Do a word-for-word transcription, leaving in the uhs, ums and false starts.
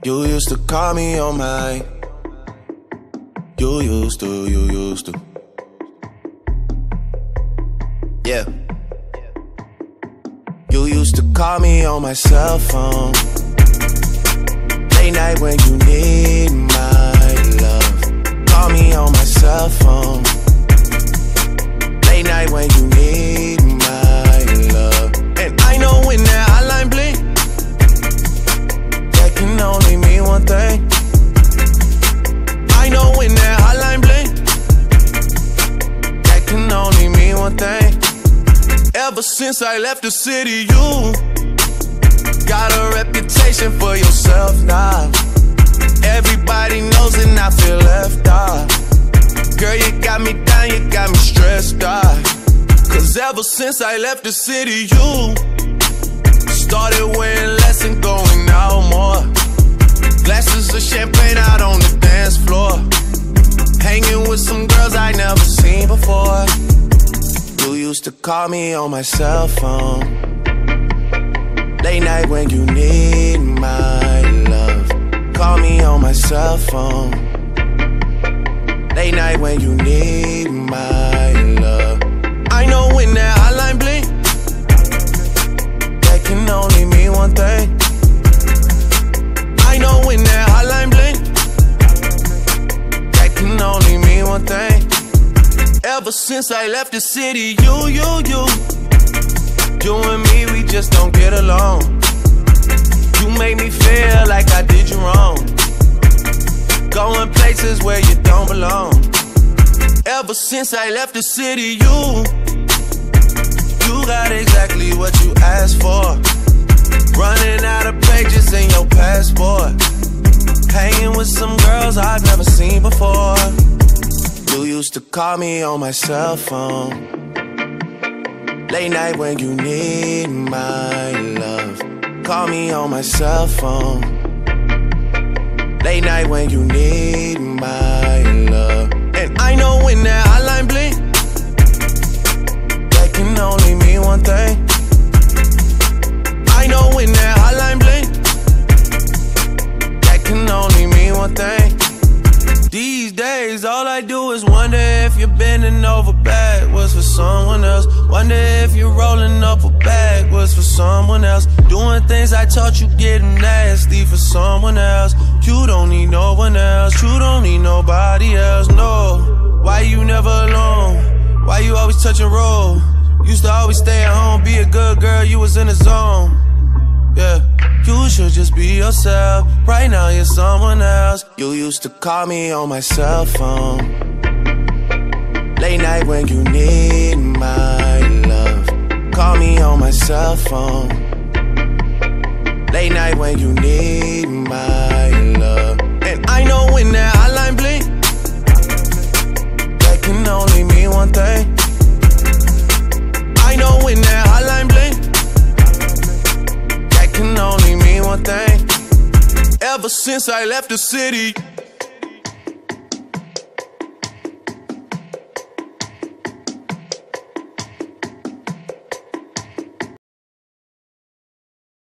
You used to call me on my. You used to, you used to. Yeah. You used to call me on my cell phone. Late night when you need my love. Call me on my cell phone. Late night when you need my love. And I know when that hotline blink, that can only mean one thing. I know when that hotline blink, that can only mean one thing. Ever since I left the city, you got a reputation for yourself now. Everybody knows and I feel left out. Girl, you got me down, you got me stressed out. Cause ever since I left the city, you started wearing less and going out more. Glasses of champagne out on the dance floor. Hanging with some girls I never seen before. You used to call me on my cell phone. Late night when you need my love. Call me on my cell phone. Late night when you need my love. I know when that hotline blink, that can only mean one thing. I know when that hotline blink, that can only mean one thing. Ever since I left the city, you, you, you You and me, we just don't get along. You make me feel like I did you wrong. Going places where you don't belong. Ever since I left the city, you You got exactly what you asked for. Running out of pages in your passport. Hanging with some girls I've never seen before. You used to call me on my cell phone. Late night when you need my love. Call me on my cell phone. Late night when you need my love. And I know when that hotline blink, that can only mean one thing. I know when that hotline blink, that can only mean one thing. These days, all I do is wonder if you're bending over backwards for someone else. Wonder if you're rolling up a backwards for someone else. Doing things I taught you getting nasty for someone else. You don't need no one else. You don't need nobody else, no. Why you never alone? Why you always touch and roll? Used to always stay at home, be a good girl, you was in the zone. Yeah. You should just be yourself. Right now you're someone else. You used to call me on my cell phone. Late night when you need my love. Call me on my cell phone. Late night when you need my love. And I know when that hotline blink, that can only mean one thing. I know when that hotline blink, can only mean one thing. Ever since I left the city.